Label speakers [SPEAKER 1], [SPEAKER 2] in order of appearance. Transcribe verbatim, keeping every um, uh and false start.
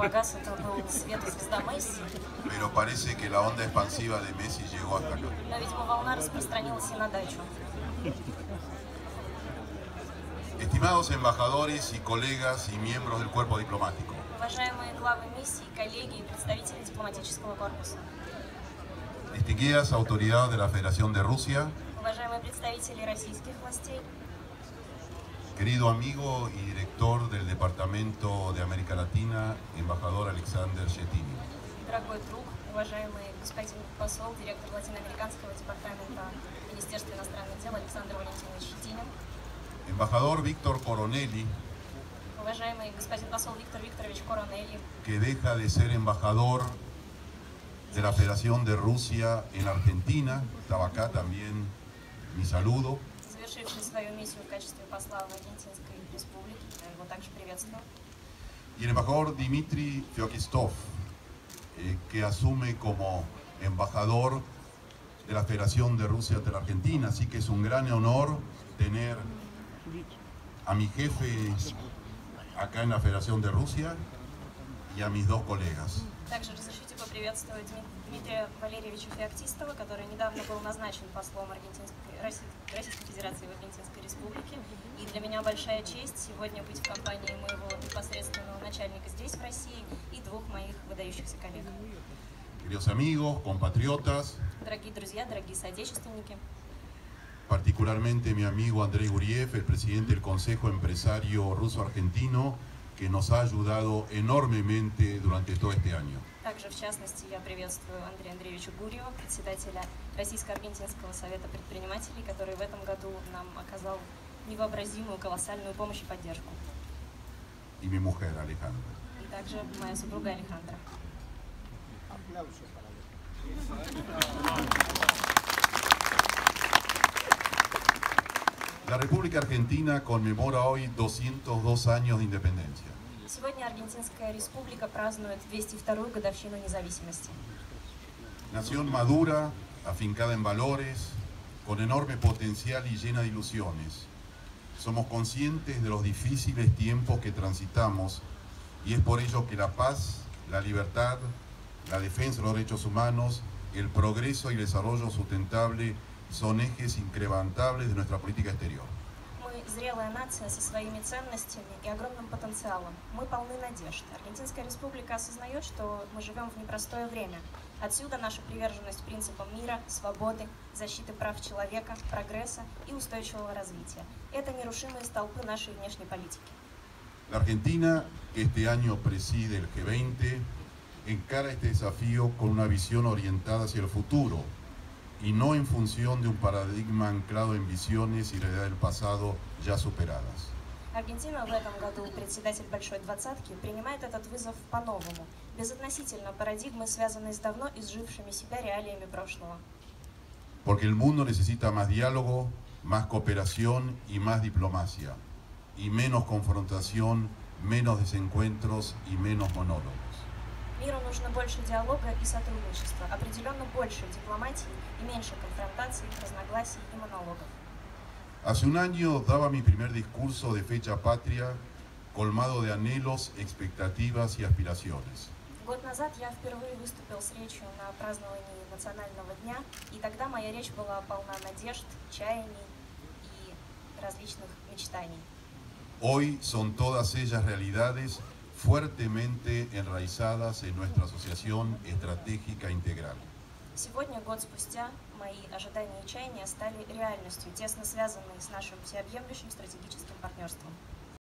[SPEAKER 1] погас, это был свет звезда Месси.
[SPEAKER 2] Pero parece que la onda expansiva de Messi llegó hasta acá.
[SPEAKER 1] Но, видимо, волна распространилась и на дачу.
[SPEAKER 2] Estimados embajadores y colegas y miembros del cuerpo diplomático,
[SPEAKER 1] Уважаемые главы миссий, коллеги и представители дипломатического корпуса.
[SPEAKER 2] distinguidas autoridades de la Federación de Rusia,
[SPEAKER 1] Уважаемые представители российских властей.
[SPEAKER 2] querido amigo y director del Departamento de América Latina, embajador Alexander Yetinin.
[SPEAKER 1] Дорогой друг, уважаемый господин посол, директор латиноамериканского департамента Министерства иностранных дел Александр Валентинович Щетинин.
[SPEAKER 2] Embajador Víctor Coronelli,
[SPEAKER 1] Уважаемый господин посол Виктор Викторович Коронелли,
[SPEAKER 2] que deja de ser embajador de la Federación de Rusia en Argentina, estaba acá también mi saludo.
[SPEAKER 1] завершивший свою миссию в качестве посла в Аргентинской республике. Я его также приветствую.
[SPEAKER 2] Y el embajador Dmitry Feokistov, eh, que asume como embajador de la Federación de Rusia ante la Argentina. Así que es un gran honor tener a mi jefe acá en la Federación de Rusia y a mis dos colegas.
[SPEAKER 1] Также разрешите поприветствовать Дмитрия Валерьевича Феоктистова, который недавно был назначен послом Аргентинской, Российской Федерации в Аргентинской Республике. И для меня большая честь сегодня быть в компании моего непосредственного начальника здесь, в России, и двух моих выдающихся коллег.
[SPEAKER 2] Queridos amigos, compatriotas,
[SPEAKER 1] Дорогие друзья, дорогие соотечественники,
[SPEAKER 2] particularmente mi amigo Andrei Guriev, el presidente del Consejo Empresario Ruso-Argentino, que nos ha ayudado enormemente durante todo este año.
[SPEAKER 1] также, в частности, я приветствую Андрея Андреевича Гурьева, председателя Российско-Аргентинского совета предпринимателей, который в этом году нам оказал невообразимую, колоссальную помощь и поддержку.
[SPEAKER 2] Y mi mujer, Alejandra.
[SPEAKER 1] И также моя супруга Алехандра.
[SPEAKER 2] La República Argentina conmemora hoy doscientos dos años de independencia.
[SPEAKER 1] Сегодня Аргентинская республика празднует двести вторую годовщину независимости.
[SPEAKER 2] Nación madura, afincada en valores, con enorme potencial y llena de ilusiones. Somos conscientes de los difíciles tiempos que transitamos y es por ello que la paz, la libertad, la defensa de los derechos humanos, el progreso y el desarrollo sustentable son ejes increvantables de nuestra política exterior.
[SPEAKER 1] Мы зрелая нация со своими ценностями и огромным потенциалом. Мы полны надежд. Аргентинская республика осознает, что мы живем в непростое время. Отсюда наша приверженность принципам мира, свободы, защиты прав человека, прогресса и устойчивого развития. Это нерушимые столпы нашей внешней политики.
[SPEAKER 2] La Argentina, que este año preside el G veinte, encara este desafío con una visión orientada hacia el futuro y no en función de un paradigma anclado en visiones y realidades del pasado ya superadas.
[SPEAKER 1] Аргентина в этом году, председатель Большой Двадцатки, принимает этот вызов по-новому, безотносительно парадигмы, связанной с давно изжившими себя реалиями прошлого.
[SPEAKER 2] Porque el mundo necesita más diálogo, más cooperación y más diplomacia, y menos confrontación, menos desencuentros y menos monólogos.
[SPEAKER 1] Миру нужно больше диалога и сотрудничества, определенно больше дипломатии и меньше конфронтаций, разногласий и монологов.
[SPEAKER 2] Hace un año daba mi primer discurso de fecha patria, colmado de anhelos, expectativas y aspiraciones.
[SPEAKER 1] Год назад я впервые выступил с речью на праздновании Национального дня, и тогда моя речь была полна надежд, чаяний и различных мечтаний.
[SPEAKER 2] Hoy son todas ellas realidades fuertemente enraizadas en nuestra Asociación Estratégica Integral.
[SPEAKER 1] Сегодня, год спустя, мои ожидания и чаяния стали реальностью, тесно связанные с нашим всеобъемлющим стратегическим партнерством.